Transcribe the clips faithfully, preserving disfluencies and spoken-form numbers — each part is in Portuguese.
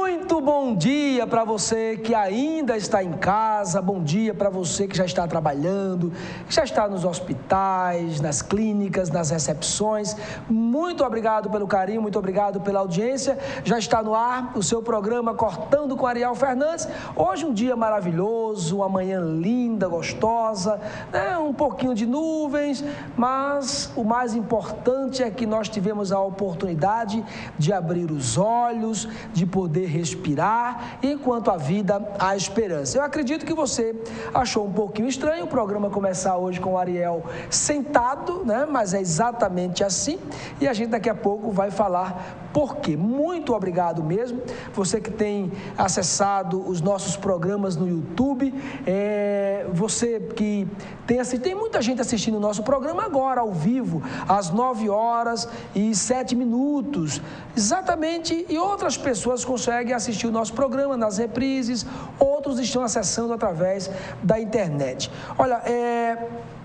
Muito bom dia para você que ainda está em casa, bom dia para você que já está trabalhando, que já está nos hospitais, nas clínicas, nas recepções. Muito obrigado pelo carinho, muito obrigado pela audiência. Já está no ar o seu programa Cortando com Ariel Fernandes. Hoje um dia maravilhoso, uma manhã linda, gostosa, né? Um pouquinho de nuvens, mas o mais importante é que nós tivemos a oportunidade de abrir os olhos, de poder respirar, enquanto a vida há esperança. Eu acredito que você achou um pouquinho estranho o programa começar hoje com o Ariel sentado, né? Mas é exatamente assim, e a gente daqui a pouco vai falar por quê. Muito obrigado mesmo, você que tem acessado os nossos programas no YouTube, é, você que tem assistido, tem muita gente assistindo o nosso programa agora, ao vivo, às nove horas e sete minutos, exatamente, e outras pessoas conseguem assistir o nosso programa nas reprises, outros estão acessando através da internet. Olha, é...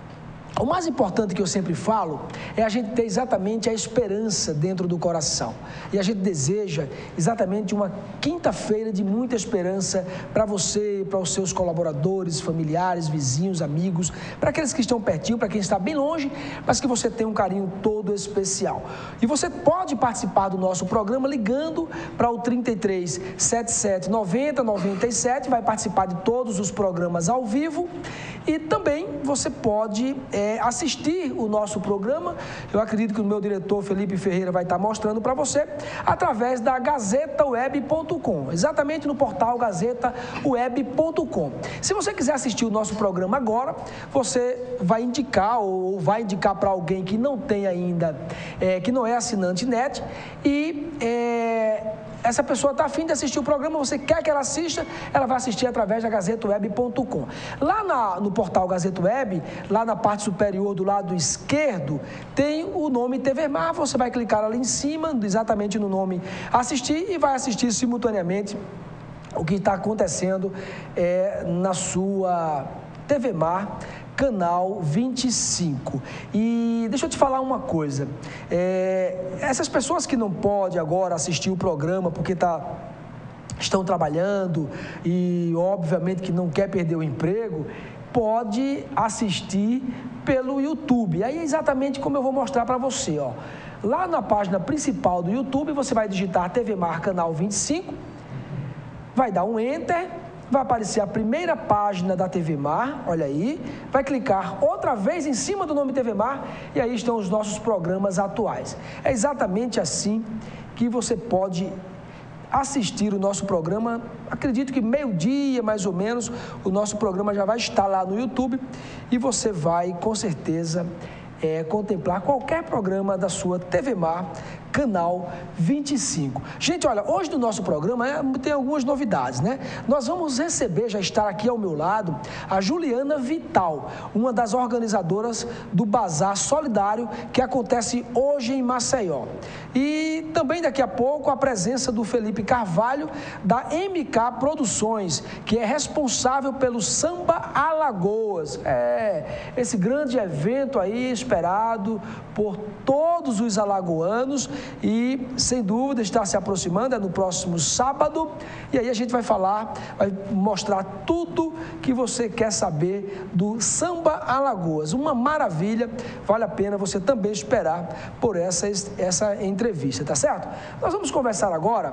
o mais importante que eu sempre falo é a gente ter exatamente a esperança dentro do coração. E a gente deseja exatamente uma quinta-feira de muita esperança para você, para os seus colaboradores, familiares, vizinhos, amigos, para aqueles que estão pertinho, para quem está bem longe, mas que você tem um carinho todo especial. E você pode participar do nosso programa ligando para o trinta e três, setenta e sete, noventa, noventa e sete, vai participar de todos os programas ao vivo e também você pode... É, assistir o nosso programa, eu acredito que o meu diretor Felipe Ferreira vai estar mostrando para você, através da gazeta web ponto com, exatamente no portal gazeta web ponto com. Se você quiser assistir o nosso programa agora, você vai indicar ou vai indicar para alguém que não tem ainda, é, que não é assinante net e é, essa pessoa está afim de assistir o programa, você quer que ela assista, ela vai assistir através da gazeta web ponto com. Lá na, no portal Gazeta Web, lá na parte superior do lado esquerdo, tem o nome T V Mar, você vai clicar ali em cima, exatamente no nome assistir e vai assistir simultaneamente o que está acontecendo é, na sua T V Mar, canal vinte e cinco. E deixa eu te falar uma coisa, é, essas pessoas que não podem agora assistir o programa porque tá, estão trabalhando e obviamente que não quer perder o emprego, pode assistir pelo YouTube. Aí é exatamente como eu vou mostrar para você, ó. Lá na página principal do YouTube, você vai digitar T V Mar canal vinte e cinco, vai dar um Enter, vai aparecer a primeira página da T V Mar, olha aí, vai clicar outra vez em cima do nome T V Mar e aí estão os nossos programas atuais. É exatamente assim que você pode assistir o nosso programa, acredito que meio-dia mais ou menos, o nosso programa já vai estar lá no YouTube e você vai com certeza é, contemplar qualquer programa da sua T V Mar, canal vinte e cinco. Gente, olha, hoje no nosso programa é, tem algumas novidades, né? Nós vamos receber, já está aqui ao meu lado, a Juliana Vital, uma das organizadoras do Bazar Solidário que acontece hoje em Maceió. E também daqui a pouco a presença do Felipe Carvalho, da M K Produções, que é responsável pelo Samba Alagoas. É, esse grande evento aí esperado por todos os alagoanos e, sem dúvida, está se aproximando, é no próximo sábado, e aí a gente vai falar, vai mostrar tudo que você quer saber do Samba Alagoas. Uma maravilha, vale a pena você também esperar por essa, essa entrevista, tá certo? Nós vamos conversar agora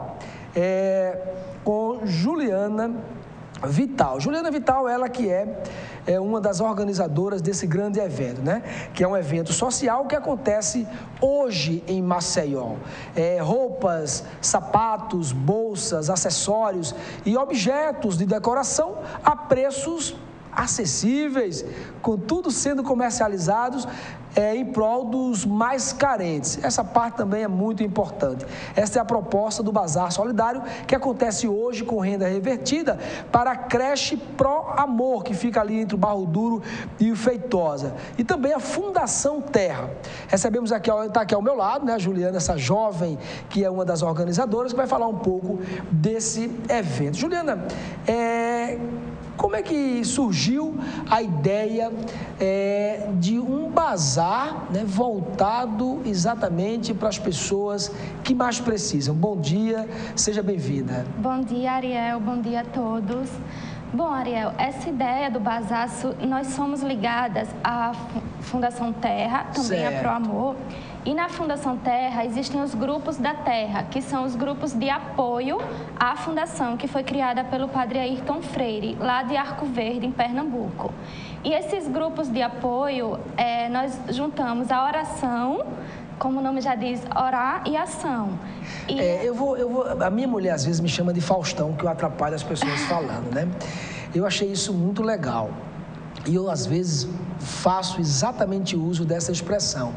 é, com Juliana Vital. Juliana Vital, ela que é, é uma das organizadoras desse grande evento, né? Que é um evento social que acontece hoje em Maceió. É, roupas, sapatos, bolsas, acessórios e objetos de decoração a preços acessíveis, com tudo sendo comercializados é, em prol dos mais carentes. Essa parte também é muito importante. Essa é a proposta do Bazar Solidário, que acontece hoje com renda revertida para a creche Pro Amor, que fica ali entre o Barro Duro e o Feitosa. E também a Fundação Terra. Recebemos aqui, está aqui ao meu lado, né, a Juliana, essa jovem que é uma das organizadoras, que vai falar um pouco desse evento. Juliana, é... como é que surgiu a ideia é, de um bazar bazar, né, voltado exatamente para as pessoas que mais precisam. Bom dia, seja bem-vinda. Bom dia, Ariel, bom dia a todos. Bom, Ariel, essa ideia do bazar, nós somos ligadas à Fundação Terra, também certo. a Pro Amor. E na Fundação Terra existem os grupos da Terra, que são os grupos de apoio à fundação, que foi criada pelo padre Ayrton Freire, lá de Arco Verde, em Pernambuco. E esses grupos de apoio, é, nós juntamos a oração, como o nome já diz, orar e ação. E... É, eu vou, eu vou, a minha mulher às vezes me chama de Faustão, que eu atrapalho as pessoas falando, né? Eu achei isso muito legal. E eu, às vezes, faço exatamente uso dessa expressão,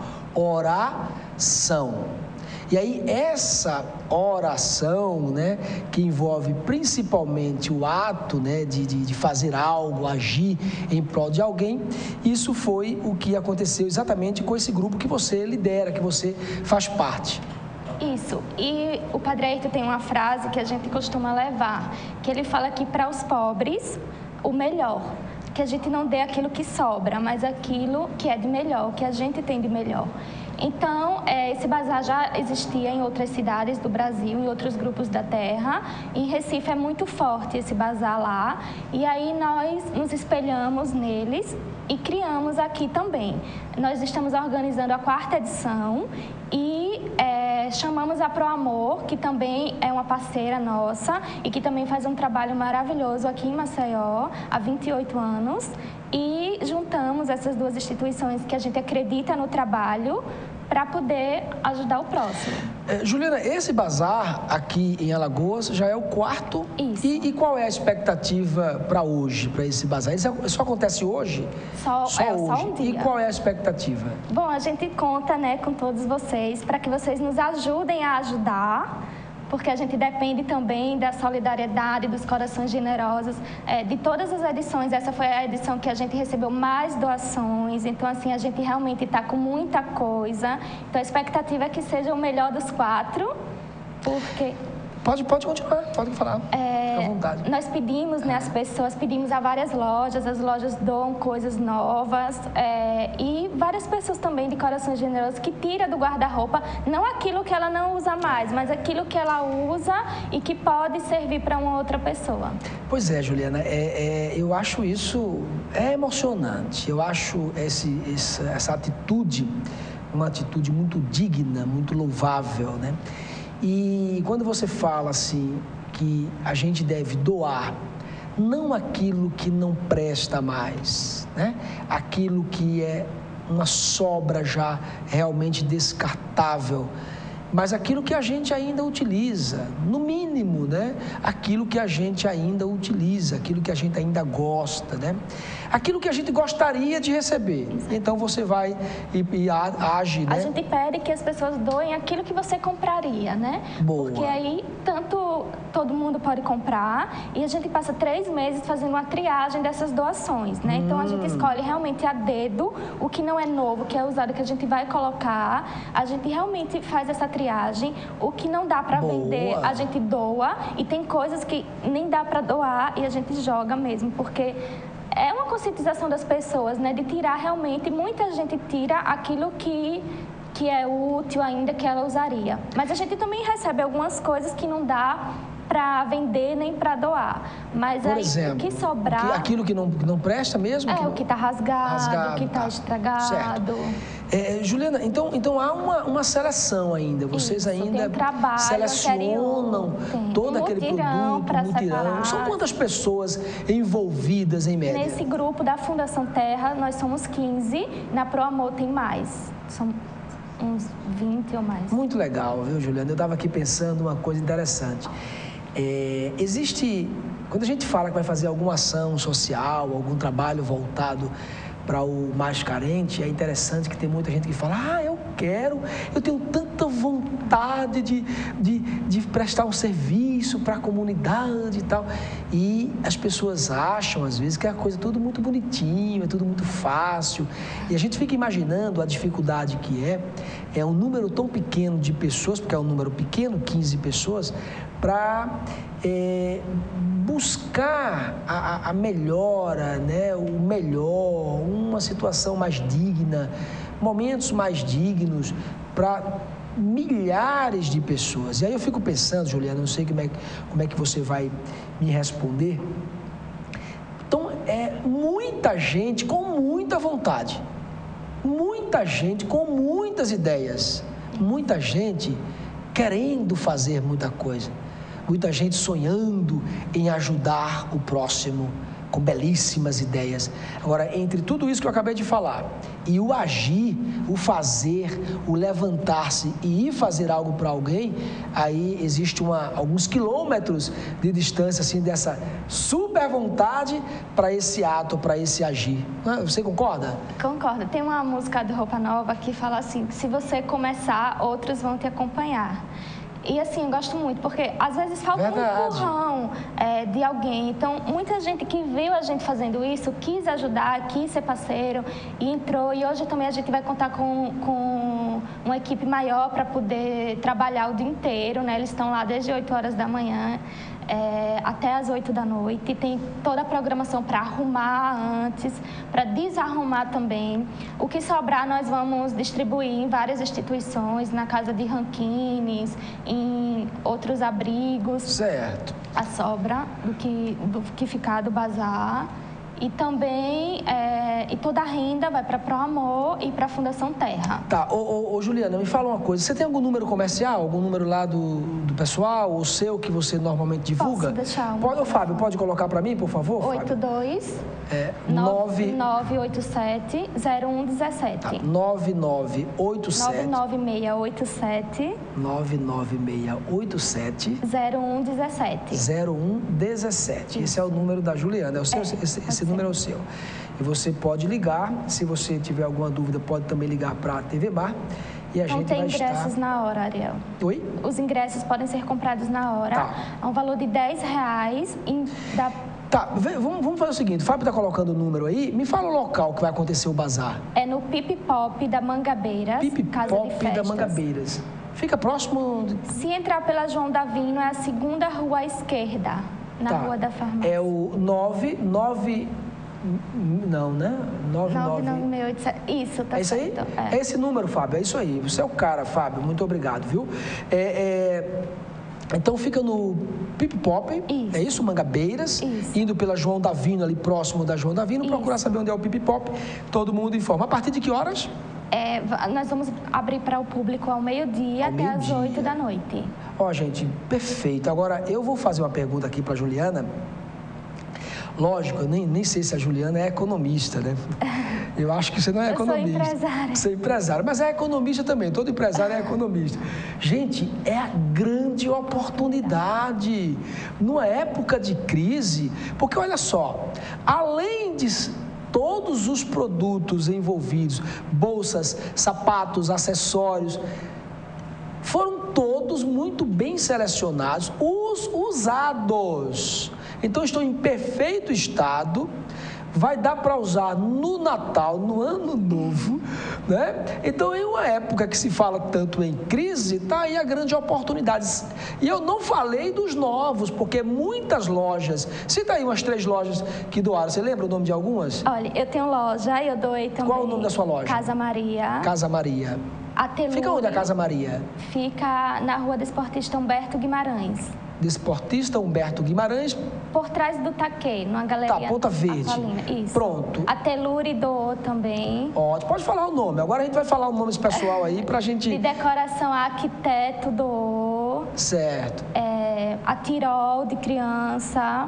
oração. E aí, essa oração, né, que envolve principalmente o ato, né, de, de, de fazer algo, agir em prol de alguém, isso foi o que aconteceu exatamente com esse grupo que você lidera, que você faz parte. Isso, e o Padre Ayrton tem uma frase que a gente costuma levar, que ele fala que para os pobres, o melhor, que a gente não dê aquilo que sobra, mas aquilo que é de melhor, que a gente tem de melhor. Então, é, esse bazar já existia em outras cidades do Brasil, em outros grupos da terra. Em Recife é muito forte esse bazar lá. E aí nós nos espelhamos neles e criamos aqui também. Nós estamos organizando a quarta edição e é, chamamos a Pro Amor, que também é uma parceira nossa e que também faz um trabalho maravilhoso aqui em Maceió há vinte e oito anos. E juntamos essas duas instituições que a gente acredita no trabalho para poder ajudar o próximo. É, Juliana, esse bazar aqui em Alagoas já é o quarto. Isso. E, e qual é a expectativa para hoje, para esse bazar? Isso só acontece hoje? Só, só é, hoje. Só um dia. E qual é a expectativa? Bom, a gente conta, né, com todos vocês para que vocês nos ajudem a ajudar, porque a gente depende também da solidariedade, dos corações generosos, é, de todas as edições. Essa foi a edição que a gente recebeu mais doações, então, assim, a gente realmente está com muita coisa. Então, a expectativa é que seja o melhor dos quatro, porque... Pode, pode continuar, pode falar, é, fica à vontade. Nós pedimos, né, as pessoas, pedimos a várias lojas, as lojas doam coisas novas é, e várias pessoas também de corações generosos que tiram do guarda-roupa, não aquilo que ela não usa mais, mas aquilo que ela usa e que pode servir para uma outra pessoa. Pois é, Juliana, é, é, eu acho isso é emocionante, eu acho esse, essa, essa atitude, uma atitude muito digna, muito louvável, né? E quando você fala assim que a gente deve doar não aquilo que não presta mais, né? Aquilo que é uma sobra já realmente descartável, mas aquilo que a gente ainda utiliza, no mínimo, né? Aquilo que a gente ainda utiliza, aquilo que a gente ainda gosta, né? Aquilo que a gente gostaria de receber. Então você vai e, e age, né? A gente pede que as pessoas doem aquilo que você compraria, né? Boa. Porque aí tanto todo mundo pode comprar e a gente passa três meses fazendo uma triagem dessas doações, né? Então a gente escolhe realmente a dedo o que não é novo, que é usado, que a gente vai colocar. A gente realmente faz essa triagem. O que não dá para vender, a gente doa. E tem coisas que nem dá para doar e a gente joga mesmo, porque é uma conscientização das pessoas, né? De tirar realmente, muita gente tira aquilo que, que é útil ainda, que ela usaria. Mas a gente também recebe algumas coisas que não dá para vender nem para doar. Mas Por aí exemplo, o que sobrar... o que, aquilo que não, não presta mesmo? É, que não... o que está rasgado, rasgado, o que está tá. estragado. Certo. É, Juliana, então, então há uma, uma seleção ainda. Vocês Isso, ainda tem um trabalho selecionam anterior, todo tem aquele mutirão produto, pra mutirão. separar. São quantas pessoas envolvidas em média? Nesse grupo da Fundação Terra, nós somos quinze. Na Pro Amor tem mais. São uns vinte ou mais. Muito legal, viu, Juliana? Eu estava aqui pensando uma coisa interessante. É, existe, quando a gente fala que vai fazer alguma ação social, algum trabalho voltado para o mais carente, é interessante que tem muita gente que fala, ah, eu quero, eu tenho tanta vontade de, de, de prestar um serviço para a comunidade e tal. E as pessoas acham, às vezes, que é a coisa tudo muito bonitinho, é tudo muito fácil. E a gente fica imaginando a dificuldade que é, é um número tão pequeno de pessoas, porque é um número pequeno, quinze pessoas, para é, buscar a, a melhora, né? O melhor, uma situação mais digna, momentos mais dignos para milhares de pessoas. E aí eu fico pensando, Juliana, não sei como é, como é que você vai me responder. Então, é muita gente com muita vontade, muita gente com muitas ideias, muita gente querendo fazer muita coisa, muita gente sonhando em ajudar o próximo com belíssimas ideias. Agora, entre tudo isso que eu acabei de falar e o agir, o fazer, o levantar-se e ir fazer algo para alguém, aí existe uma, alguns quilômetros de distância assim dessa super vontade para esse ato, para esse agir. Você concorda? Concordo. Tem uma música do Roupa Nova que fala assim, se você começar, outros vão te acompanhar. E assim, eu gosto muito, porque às vezes falta Verdade. um empurrão é, de alguém. Então, muita gente que viu a gente fazendo isso, quis ajudar, quis ser parceiro e entrou. E hoje também a gente vai contar com, com uma equipe maior para poder trabalhar o dia inteiro, né? Eles estão lá desde oito horas da manhã é, até as oito da noite. Tem toda a programação para arrumar antes, para desarrumar também. O que sobrar nós vamos distribuir em várias instituições, na casa de ranquines, em outros abrigos. Certo. A sobra do que, do que ficar do bazar. E também, é, e toda a renda vai para Pro Amor e para a Fundação Terra. Tá, ô, ô, ô Juliana, me fala uma coisa, você tem algum número comercial, algum número lá do, do pessoal, ou seu, que você normalmente divulga? Posso deixar um. Pode, ô, Fábio, pode colocar para mim, por favor, oito dois é, nove nove oito sete zero um um sete. Tá, nove nove oito sete nove nove seis oito sete nove nove seis oito sete zero um um sete. zero um um sete. Esse é o número da Juliana, é o seu, é, esse, esse número é o seu. E você pode ligar, se você tiver alguma dúvida, pode também ligar para a T V Bar e a Não gente tem vai ingressos estar... na hora, Ariel. Oi? Os ingressos podem ser comprados na hora, tá. a um valor de dez reais e dá... Tá, vamos, vamos fazer o seguinte, o Fábio está colocando o número aí, me fala o local que vai acontecer o bazar. É no Pipi Pop da Mangabeiras, Pipi Casa Pop de Festas. da Mangabeiras. Fica próximo... De... Se entrar pela João Davino, é a segunda rua à esquerda, na tá. Rua da Farmácia. É o nove nove... Não, né? nove nove nove seis oito sete. Isso, tá É isso aí? certo. É. é esse número, Fábio, é isso aí. Você é o cara, Fábio, muito obrigado, viu? É... é... Então fica no Pipi Pop, isso. é isso? Mangabeiras, isso. Indo pela João Davino, ali próximo da João Davino, isso. Procurar saber onde é o Pipi Pop, todo mundo informa. A partir de que horas? É, nós vamos abrir para o público ao meio-dia até às oito da noite. Ó, gente, perfeito. Agora, eu vou fazer uma pergunta aqui para a Juliana. Lógico, eu nem, nem sei se a Juliana é economista, né? Eu acho que você não é eu economista. Eu sou empresária. Você é empresária, mas é economista também. Todo empresário é economista. Gente, é a grande oportunidade numa época de crise, porque olha só, além de todos os produtos envolvidos, bolsas, sapatos, acessórios, foram todos muito bem selecionados, os usados. Então, estão em perfeito estado, vai dar para usar no Natal, no Ano Novo, né? Então, em uma época que se fala tanto em crise, está aí a grande oportunidade. E eu não falei dos novos, porque muitas lojas, cita aí umas três lojas que doaram, você lembra o nome de algumas? Olha, eu tenho loja, eu doei também. Qual o nome da sua loja? Casa Maria. Casa Maria. A Telure, fica onde a Casa Maria? Fica na Rua do Esportista Humberto Guimarães. Desportista Humberto Guimarães. Por trás do Taquê, numa galeria. Tá, Ponta Verde. Isso. Pronto. A Telure doou também. Ótimo, pode falar o nome. Agora a gente vai falar o nome desse pessoal aí pra gente... De decoração, a Arquiteto doou. Certo. É, a Tirol, de criança.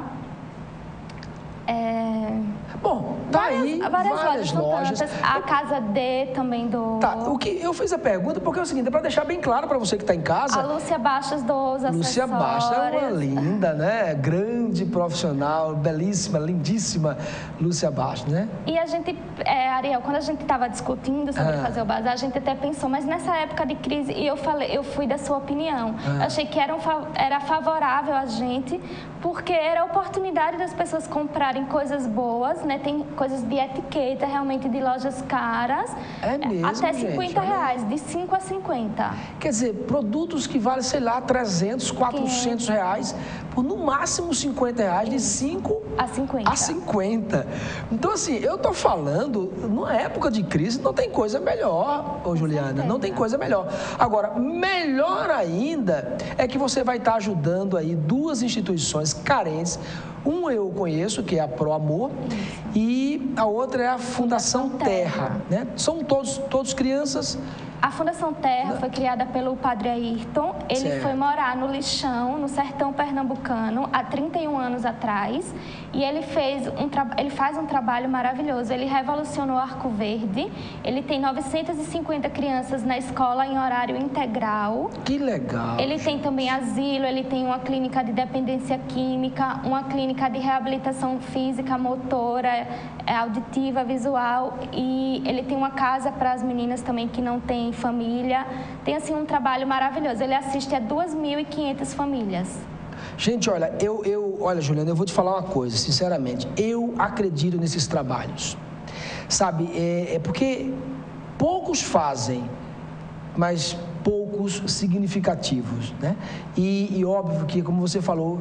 É... Bom, tá várias, aí várias, várias lojas. lojas. A Casa D também doou. Tá, o que eu fiz a pergunta porque é o seguinte, é para deixar bem claro para você que está em casa. A Lúcia Bastos doou os acessórios. Lúcia Bastos é uma linda, né? Grande profissional, belíssima, lindíssima Lúcia Bastos, né? E a gente, é, Ariel, quando a gente estava discutindo sobre ah. fazer o bazar, a gente até pensou, mas nessa época de crise, e eu falei, eu fui da sua opinião. Ah. Eu achei que era, um, era favorável a gente, porque era a oportunidade das pessoas comprarem coisas boas, né? Tem coisas de etiqueta, realmente de lojas caras. É mesmo, até cinquenta gente, reais, de cinco a cinquenta. Quer dizer, produtos que valem, sei lá, trezentos, quatrocentos reais. por no máximo cinquenta reais, de cinco a cinquenta. A cinquenta. Então, assim, eu estou falando, numa época de crise, não tem coisa melhor, ô Juliana, não tem coisa melhor. Agora, melhor ainda é que você vai estar ajudando aí duas instituições carentes. Um eu conheço, que é a Pro Amor, e a outra é a Fundação Terra, né? São todos, todos crianças. A Fundação Terra foi criada pelo Padre Ayrton. Ele certo. foi morar no Lixão, no sertão pernambucano, há trinta e um anos atrás. E ele, fez um tra... ele faz um trabalho maravilhoso. Ele revolucionou o Arco Verde. Ele tem novecentas e cinquenta crianças na escola em horário integral. Que legal! Ele tem também asilo, ele tem uma clínica de dependência química, uma clínica de reabilitação física, motora, auditiva, visual. E ele tem uma casa para as meninas também que não têm família. Tem, assim, um trabalho maravilhoso. Ele assiste a duas mil e quinhentas famílias. Gente, olha, eu, eu, olha, Juliana, eu vou te falar uma coisa, sinceramente. Eu acredito nesses trabalhos. Sabe, é, é porque poucos fazem, mas poucos significativos, né? E, e óbvio que, como você falou,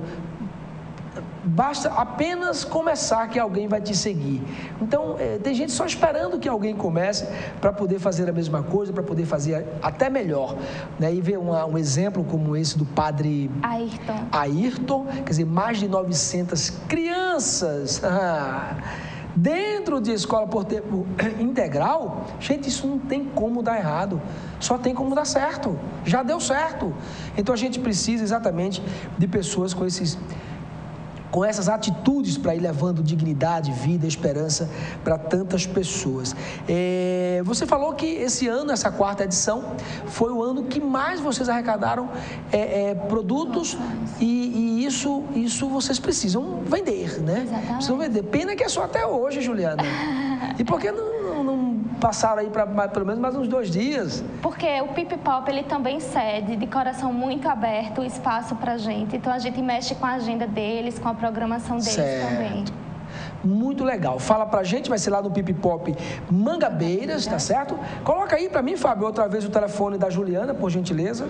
basta apenas começar que alguém vai te seguir. Então, é, tem gente só esperando que alguém comece para poder fazer a mesma coisa, para poder fazer até melhor, né? E ver uma, um exemplo como esse do Padre Ayrton. Ayrton, quer dizer, mais de novecentas crianças ah, dentro de escola por tempo integral. Gente, isso não tem como dar errado, só tem como dar certo. Já deu certo. Então, a gente precisa exatamente de pessoas com esses... com essas atitudes para ir levando dignidade, vida, esperança para tantas pessoas. É, você falou que esse ano, essa quarta edição, foi o ano que mais vocês arrecadaram é, é, produtos e, e isso, isso vocês precisam vender, né? Exatamente. Precisam vender. Pena que é só até hoje, Juliana. E por que não, não passaram aí para pelo menos mais uns dois dias? Porque o Pipi Pop, ele também cede de coração muito aberto o espaço para gente. Então, a gente mexe com a agenda deles, com a programação deles certo. também. Muito legal. Fala pra gente, vai ser lá no Pipi Pop Mangabeiras, tá certo? Coloca aí pra mim, Fábio, outra vez o telefone da Juliana, por gentileza.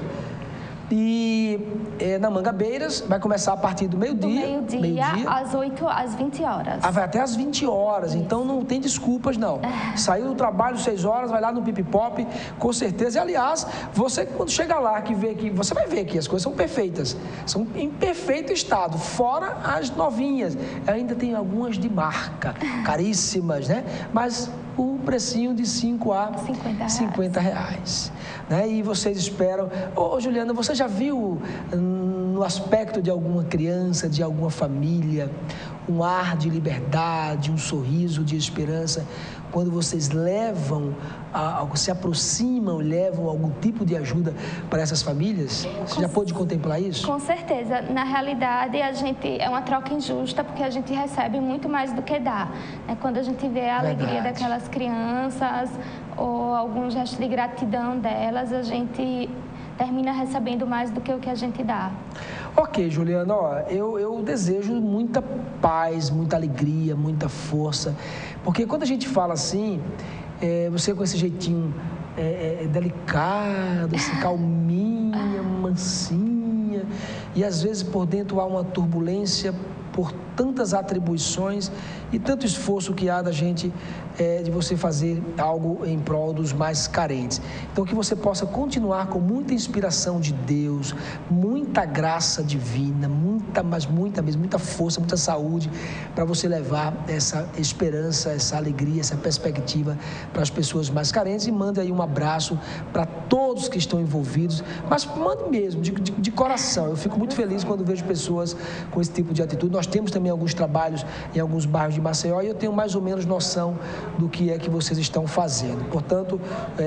E é, na Mangabeiras vai começar a partir do meio-dia. Do meio-dia meio às oito, às vinte horas. Ah, vai até às vinte horas, isso. Então não tem desculpas, não. Saiu do trabalho seis horas, vai lá no Pipi Pop, com certeza. E, aliás, você quando chega lá, que vê que você vai ver que as coisas são perfeitas. São em perfeito estado, fora as novinhas. Ainda tem algumas de marca, caríssimas, né? Mas o precinho de cinco a cinquenta reais. Né? E vocês esperam... Ô, ô, Juliana, você já viu hum, no aspecto de alguma criança, de alguma família, um ar de liberdade, um sorriso de esperança, quando vocês levam, a, a, se aproximam, levam algum tipo de ajuda para essas famílias? Você com, já pôde contemplar isso? Com certeza. Na realidade, a gente é uma troca injusta, porque a gente recebe muito mais do que dá. É quando a gente vê a Verdade. alegria daquelas crianças ou algum gesto de gratidão delas, a gente termina recebendo mais do que o que a gente dá. Ok, Juliana, ó, eu, eu desejo muita paz, muita alegria, muita força, porque quando a gente fala assim, é, você com esse jeitinho é, é, delicado, assim, calminha, mansinha, e às vezes por dentro há uma turbulência por tantas atribuições e tanto esforço que há da gente é, de você fazer algo em prol dos mais carentes. Então, que você possa continuar com muita inspiração de Deus, muita graça divina, muita, mas muita mesmo, muita força, muita saúde, para você levar essa esperança, essa alegria, essa perspectiva para as pessoas mais carentes. E mande aí um abraço para todos que estão envolvidos, mas mande mesmo, de, de, de coração. Eu fico muito feliz quando vejo pessoas com esse tipo de atitude. Nós temos também alguns trabalhos em alguns bairros de Maceió e eu tenho mais ou menos noção do que é que vocês estão fazendo. Portanto,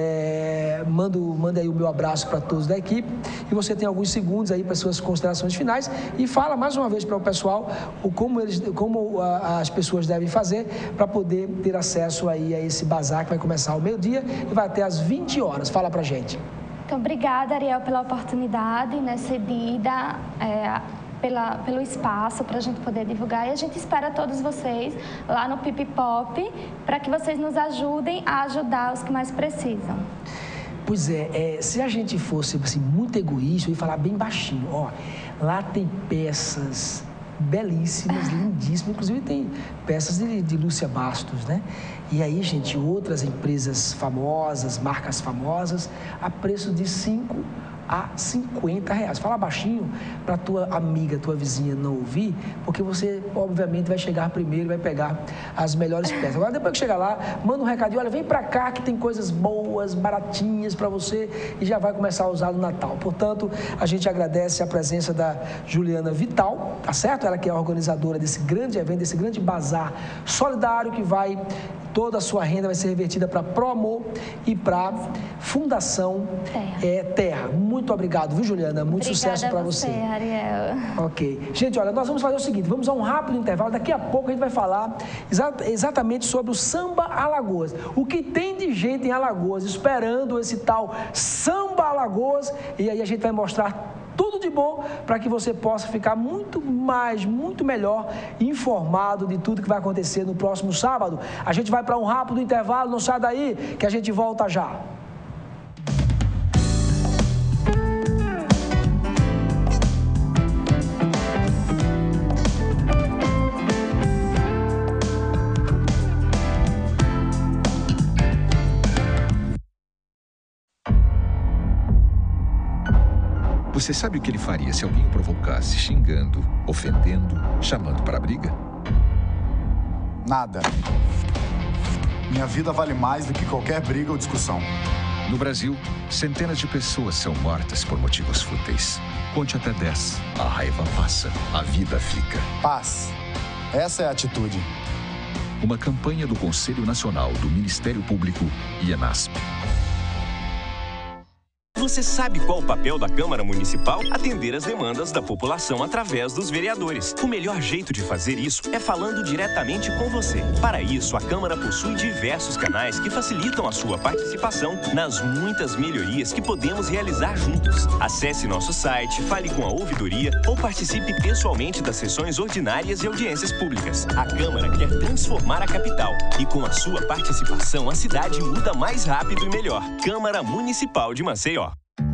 é, mando, mando aí o meu abraço para todos da equipe e você tem alguns segundos aí para suas considerações finais e fala mais uma vez para o pessoal o como, eles, como a, as pessoas devem fazer para poder ter acesso aí a esse bazar que vai começar ao meio-dia e vai até às vinte horas. Fala para a gente. Então, obrigada, Ariel, pela oportunidade, né, cedida, é, Pela, pelo espaço para a gente poder divulgar. E a gente espera todos vocês lá no Pipi Pop para que vocês nos ajudem a ajudar os que mais precisam. Pois é, é se a gente fosse assim, muito egoísta e falar bem baixinho, ó, Lá tem peças belíssimas, lindíssimas, inclusive tem peças de, de Lúcia Bastos, né? E aí, gente, outras empresas famosas, marcas famosas, a preço de cinco a cinquenta reais. Fala baixinho para tua amiga, tua vizinha não ouvir, porque você, obviamente, vai chegar primeiro e vai pegar as melhores peças. Agora, depois que chegar lá, manda um recadinho, olha, vem para cá que tem coisas boas, baratinhas para você e já vai começar a usar no Natal. Portanto, a gente agradece a presença da Juliana Vital, tá certo? Ela que é a organizadora desse grande evento, desse grande bazar solidário que vai... Toda a sua renda vai ser revertida para ProAmor e para Fundação Terra. É, Terra. Muito obrigado, viu, Juliana? Muito Obrigada sucesso para você. você, Ariel. Ok. Gente, olha, nós vamos fazer o seguinte, vamos a um rápido intervalo. Daqui a pouco a gente vai falar exa exatamente sobre o Samba Alagoas. O que tem de gente em Alagoas esperando esse tal Samba Alagoas. E aí a gente vai mostrar tudo de bom para que você possa ficar muito mais, muito melhor informado de tudo que vai acontecer no próximo sábado. A gente vai para um rápido intervalo, não sai daí que a gente volta já. Você sabe o que ele faria se alguém o provocasse xingando, ofendendo, chamando para a briga? Nada. Minha vida vale mais do que qualquer briga ou discussão. No Brasil, centenas de pessoas são mortas por motivos fúteis. Conte até dez. A raiva passa, a vida fica. Paz. Essa é a atitude. Uma campanha do Conselho Nacional do Ministério Público e ENASP. Você sabe qual o papel da Câmara Municipal? Atender as demandas da população através dos vereadores. O melhor jeito de fazer isso é falando diretamente com você. Para isso, a Câmara possui diversos canais que facilitam a sua participação nas muitas melhorias que podemos realizar juntos. Acesse nosso site, fale com a ouvidoria ou participe pessoalmente das sessões ordinárias e audiências públicas. A Câmara quer transformar a capital e com a sua participação a cidade muda mais rápido e melhor. Câmara Municipal de Maceió.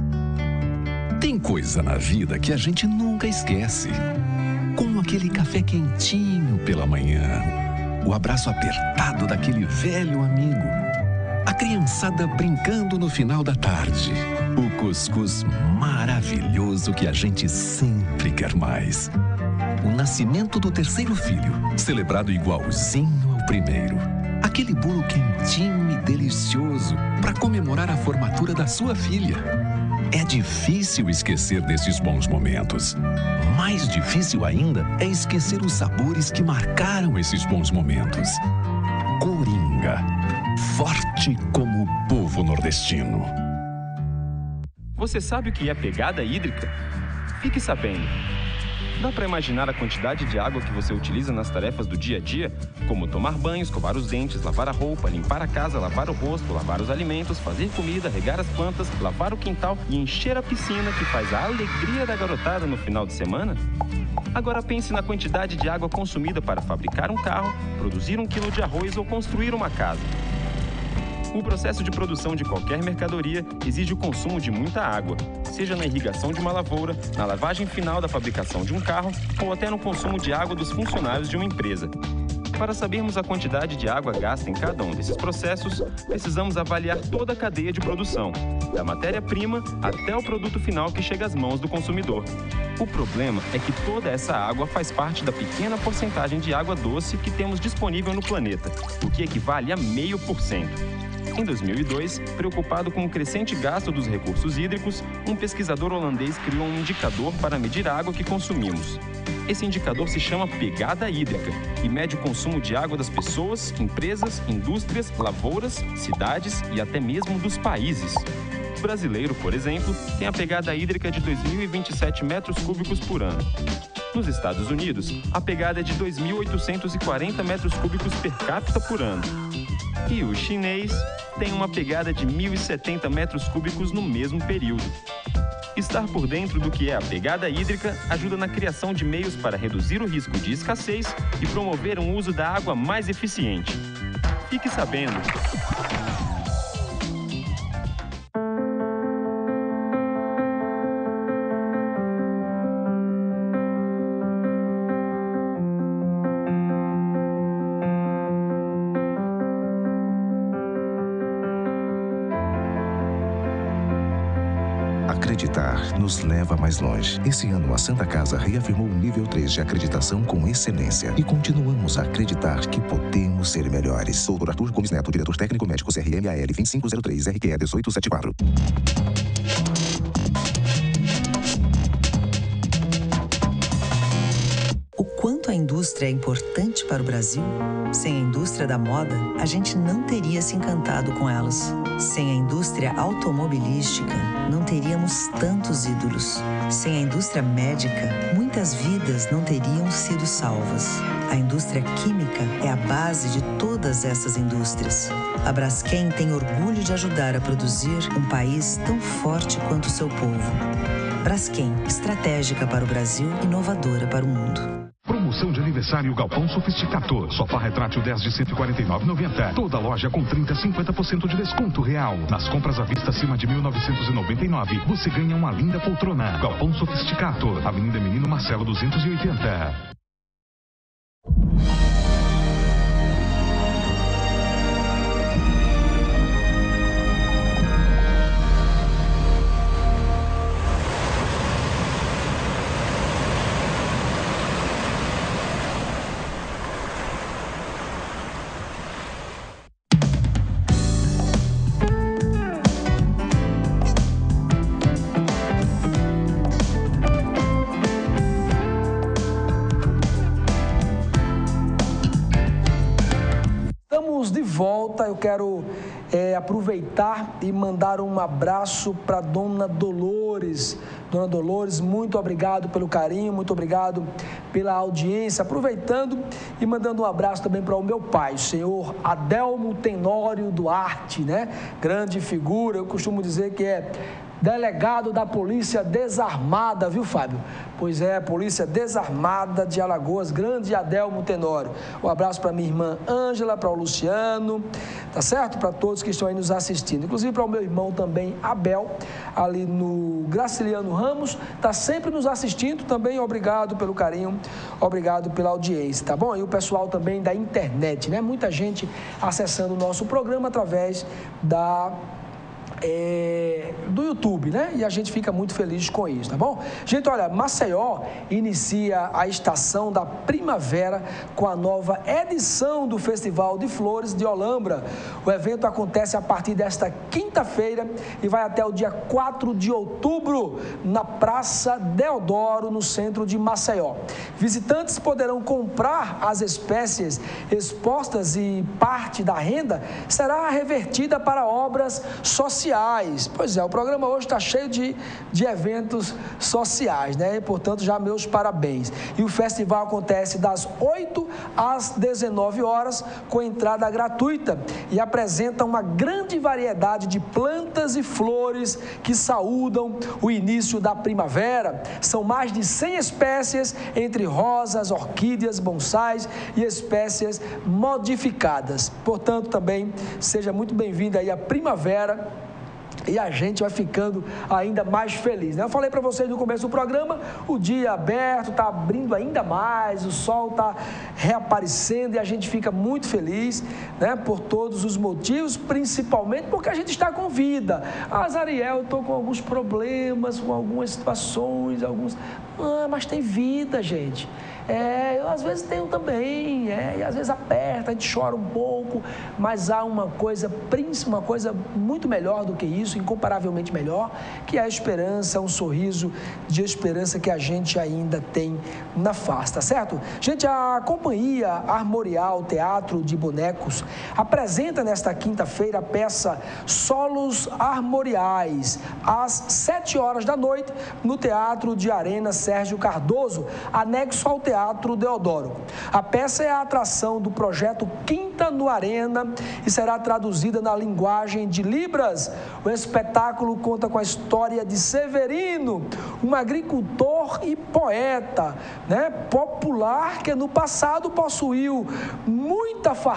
Tem coisa na vida que a gente nunca esquece. Como aquele café quentinho pela manhã, o abraço apertado daquele velho amigo, a criançada brincando no final da tarde, o cuscuz maravilhoso que a gente sempre quer mais. O nascimento do terceiro filho, celebrado igualzinho ao primeiro. Aquele bolo quentinho e delicioso para comemorar a formatura da sua filha. É difícil esquecer desses bons momentos. Mais difícil ainda é esquecer os sabores que marcaram esses bons momentos. Coringa, forte como o povo nordestino. Você sabe o que é pegada hídrica? Fique sabendo. Dá para imaginar a quantidade de água que você utiliza nas tarefas do dia a dia? Como tomar banho, escovar os dentes, lavar a roupa, limpar a casa, lavar o rosto, lavar os alimentos, fazer comida, regar as plantas, lavar o quintal e encher a piscina que faz a alegria da garotada no final de semana? Agora pense na quantidade de água consumida para fabricar um carro, produzir um quilo de arroz ou construir uma casa. O processo de produção de qualquer mercadoria exige o consumo de muita água, seja na irrigação de uma lavoura, na lavagem final da fabricação de um carro ou até no consumo de água dos funcionários de uma empresa. Para sabermos a quantidade de água gasta em cada um desses processos, precisamos avaliar toda a cadeia de produção, da matéria-prima até o produto final que chega às mãos do consumidor. O problema é que toda essa água faz parte da pequena porcentagem de água doce que temos disponível no planeta, o que equivale a meio por cento. Em dois mil e dois, preocupado com o crescente gasto dos recursos hídricos, um pesquisador holandês criou um indicador para medir a água que consumimos. Esse indicador se chama pegada hídrica e mede o consumo de água das pessoas, empresas, indústrias, lavouras, cidades e até mesmo dos países. O brasileiro, por exemplo, tem a pegada hídrica de dois mil e vinte e sete metros cúbicos por ano. Nos Estados Unidos, a pegada é de dois mil oitocentos e quarenta metros cúbicos per capita por ano. E o chinês tem uma pegada de mil e setenta metros cúbicos no mesmo período. Estar por dentro do que é a pegada hídrica ajuda na criação de meios para reduzir o risco de escassez e promover um uso da água mais eficiente. Fique sabendo! Acreditar nos leva mais longe. Esse ano, a Santa Casa reafirmou o nível três de acreditação com excelência. E continuamos a acreditar que podemos ser melhores. doutor Arthur Gomes Neto, diretor técnico médico C R M A L vinte e cinco zero três R Q E dezoito setenta e quatro. O quanto a indústria é importante para o Brasil? Sem a indústria da moda, a gente não teria se encantado com elas. Sem a indústria automobilística, não teríamos tantos ídolos. Sem a indústria médica, muitas vidas não teriam sido salvas. A indústria química é a base de todas essas indústrias. A Braskem tem orgulho de ajudar a produzir um país tão forte quanto o seu povo. Braskem, estratégica para o Brasil, inovadora para o mundo. Promoção de aniversário Galpão Sofisticator. Sofá retrátil dez de cento e quarenta e nove reais e noventa centavos. Toda loja com trinta a cinquenta por cento de desconto real. Nas compras à vista acima de mil novecentos e noventa e nove reais, você ganha uma linda poltrona. Galpão Sofisticator. Avenida Menino Marcelo duzentos e oitenta. De volta, eu quero é, aproveitar e mandar um abraço para Dona Dolores. Dona Dolores, muito obrigado pelo carinho, muito obrigado pela audiência. Aproveitando e mandando um abraço também para o meu pai, o senhor Adelmo Tenório Duarte, né? Grande figura, eu costumo dizer que é delegado da Polícia Desarmada, viu, Fábio? Pois é, Polícia Desarmada de Alagoas, grande Adelmo Tenório. Um abraço para minha irmã Ângela, para o Luciano, tá certo? Para todos que estão aí nos assistindo. Inclusive para o meu irmão também, Abel, ali no Graciliano Ramos, tá sempre nos assistindo também. Obrigado pelo carinho, obrigado pela audiência, tá bom? E o pessoal também da internet, né? Muita gente acessando o nosso programa através da... É, do YouTube, né? E a gente fica muito feliz com isso, tá bom? Gente, olha, Maceió inicia a estação da primavera com a nova edição do Festival de Flores de Olambra. O evento acontece a partir desta quinta-feira e vai até o dia quatro de outubro na Praça Deodoro, no centro de Maceió. Visitantes poderão comprar as espécies expostas e parte da renda será revertida para obras sociais. Pois é, o programa hoje está cheio de, de eventos sociais, né? E, portanto, já meus parabéns. E o festival acontece das oito às dezenove horas, com entrada gratuita, e apresenta uma grande variedade de plantas e flores que saúdam o início da primavera. São mais de cem espécies, entre rosas, orquídeas, bonsais e espécies modificadas. Portanto, também seja muito bem-vindo aí à primavera. E a gente vai ficando ainda mais feliz, né? Eu falei para vocês no começo do programa, o dia aberto, está abrindo ainda mais, o sol está reaparecendo e a gente fica muito feliz, né? Por todos os motivos, principalmente porque a gente está com vida. Ah, Zariel, eu estou com alguns problemas, com algumas situações, alguns... Ah, mas tem vida, gente. É, eu às vezes tenho também, é, e às vezes aperta, a gente chora um pouco, mas há uma coisa, uma coisa muito melhor do que isso, incomparavelmente melhor, que é a esperança, um sorriso de esperança que a gente ainda tem na face, tá certo? Gente, a Companhia Armorial Teatro de Bonecos apresenta nesta quinta-feira a peça Solos Armoriais, às sete horas da noite, no Teatro de Arena Sérgio Cardoso, anexo ao Teatro Teatro Deodoro. A peça é a atração do projeto Quinta no Arena e será traduzida na linguagem de Libras. O espetáculo conta com a história de Severino, um agricultor e poeta, né, popular que no passado possuiu muita fartura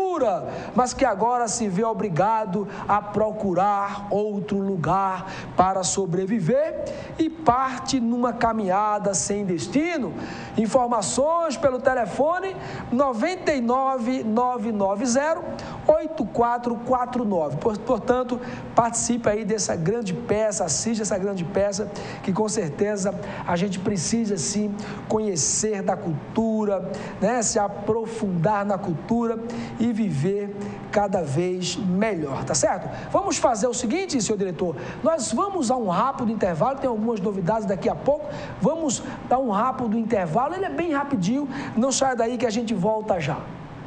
cultura, mas que agora se vê obrigado a procurar outro lugar para sobreviver e parte numa caminhada sem destino. Informações pelo telefone nove nove nove nove zero oito quatro quatro nove. Portanto, participe aí dessa grande peça, assista essa grande peça, que com certeza a gente precisa sim conhecer da cultura, né? Se aprofundar na cultura e viver cada vez melhor, tá certo? Vamos fazer o seguinte, senhor diretor, nós vamos a um rápido intervalo, tem algumas novidades daqui a pouco, vamos dar um rápido intervalo, ele é bem rapidinho, não saia daí que a gente volta já.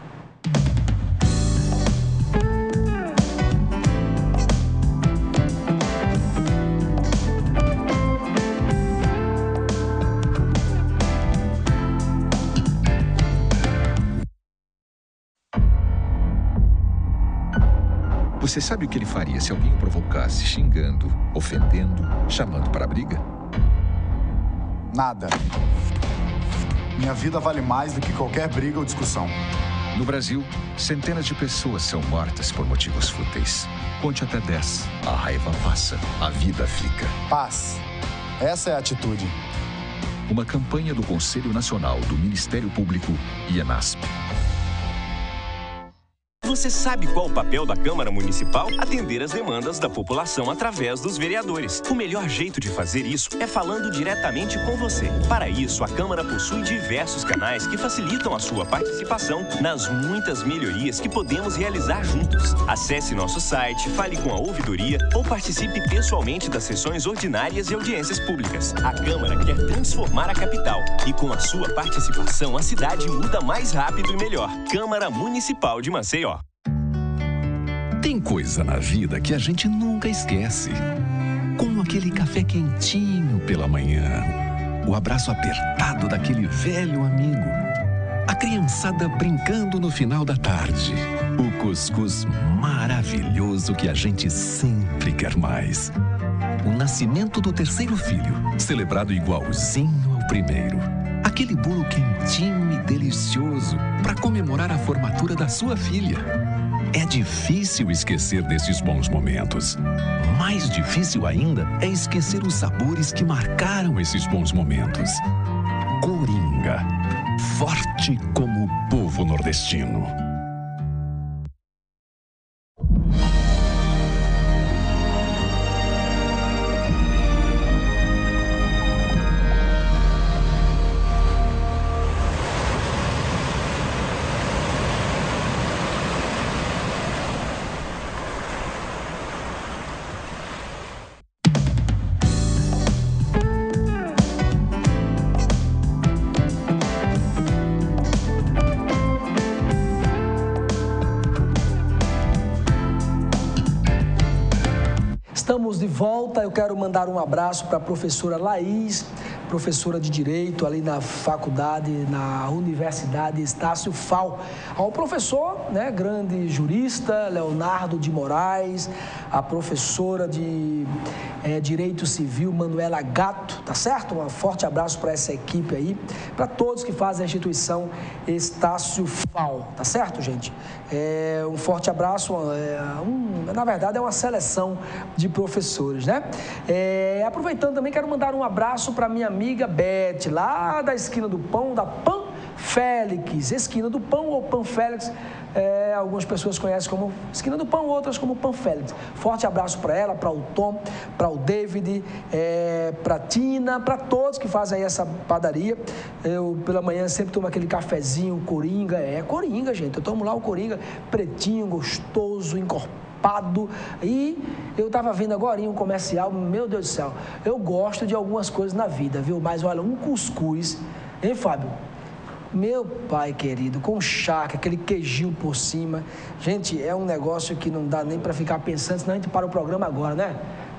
Você sabe o que ele faria se alguém o provocasse xingando, ofendendo, chamando para a briga? Nada. Minha vida vale mais do que qualquer briga ou discussão. No Brasil, centenas de pessoas são mortas por motivos fúteis. Conte até dez. A raiva passa, a vida fica. Paz. Essa é a atitude. Uma campanha do Conselho Nacional do Ministério Público e ENASP. Você sabe qual o papel da Câmara Municipal? Atender as demandas da população através dos vereadores. O melhor jeito de fazer isso é falando diretamente com você. Para isso, a Câmara possui diversos canais que facilitam a sua participação nas muitas melhorias que podemos realizar juntos. Acesse nosso site, fale com a ouvidoria ou participe pessoalmente das sessões ordinárias e audiências públicas. A Câmara quer transformar a capital e com a sua participação a cidade muda mais rápido e melhor. Câmara Municipal de Maceió. Tem coisa na vida que a gente nunca esquece. Como aquele café quentinho pela manhã, o abraço apertado daquele velho amigo, a criançada brincando no final da tarde, o cuscuz maravilhoso que a gente sempre quer mais. O nascimento do terceiro filho, celebrado igualzinho ao primeiro. Aquele bolo quentinho e delicioso para comemorar a formatura da sua filha. É difícil esquecer desses bons momentos. Mais difícil ainda é esquecer os sabores que marcaram esses bons momentos. Coringa, forte como o povo nordestino. Estamos de volta, eu quero mandar um abraço para a professora Laís, professora de Direito ali na faculdade, na Universidade Estácio Fal. Ao professor, né, grande jurista, Leonardo de Moraes, a professora de é, Direito Civil, Manuela Gato, tá certo? Um forte abraço para essa equipe aí, para todos que fazem a instituição Estácio Fal, tá certo, gente? É, um forte abraço, é, um, na verdade é uma seleção de professores, né? É, aproveitando também, quero mandar um abraço para minha amiga Beth, lá da esquina do Pão, da Pan Félix, esquina do Pão ou Pan Félix, é, algumas pessoas conhecem como esquina do Pão, outras como Pan Félix. Forte abraço para ela, para o Tom, para o David, é, para a Tina, para todos que fazem aí essa padaria. Eu, pela manhã, sempre tomo aquele cafezinho, Coringa, é Coringa, gente, eu tomo lá o Coringa, pretinho, gostoso, encorpado. E eu estava vendo agora um comercial, meu Deus do céu, eu gosto de algumas coisas na vida, viu? Mas olha, um cuscuz, hein, Fábio? Meu pai querido, com charque, aquele queijinho por cima. Gente, é um negócio que não dá nem para ficar pensando, senão a gente para o programa agora, né?